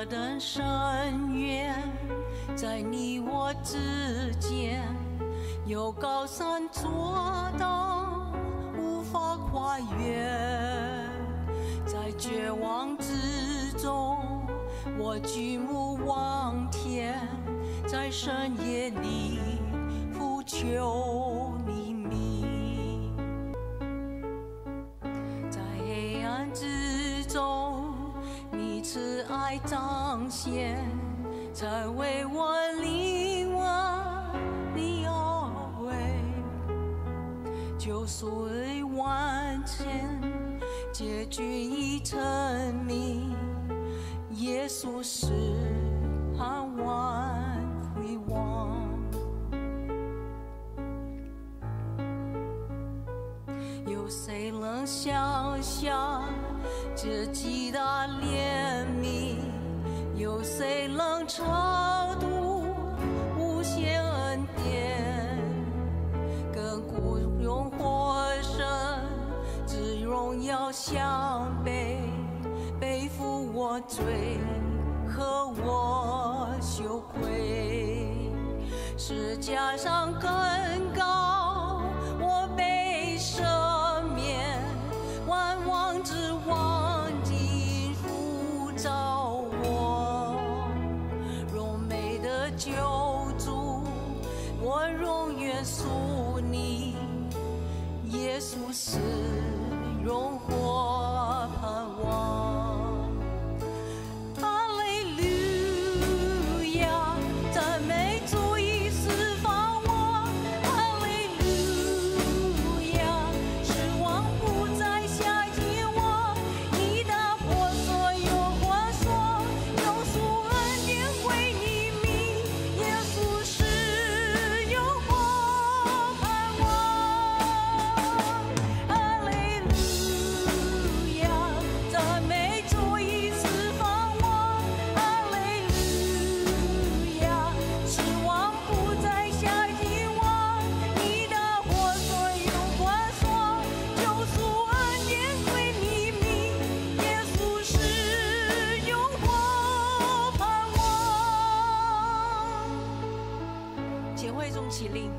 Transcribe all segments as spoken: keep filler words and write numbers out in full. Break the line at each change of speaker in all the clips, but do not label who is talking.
等深渊，在你我之间，有高山阻挡，无法跨越。在绝望之中，我举目望天，在深夜里呼求你名。在黑暗之中，你慈爱彰显，才为我领完你而为，救赎已完成，结局已成名。耶稣是盼望回望，有谁能想象这极大怜悯？有谁能超度无限恩典？跟孤勇活神，只荣耀相背，背负我罪和我羞愧。十架上更高，我被赦免，万王之王今呼召我，荣美的救主，我永远属你。耶稣是荣华盼望。起立，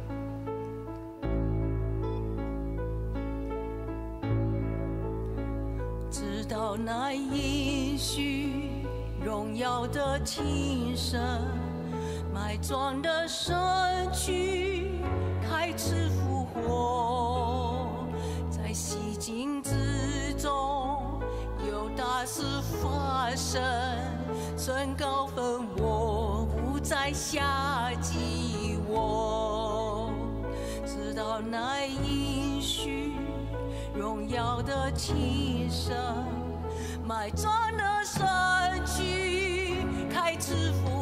直到那应许荣耀的琴声，埋葬的身躯开始复活，在洗净之中有大事发生，神高分我不再下击我，直到那应许荣耀的琴声，埋葬的身躯开始复活。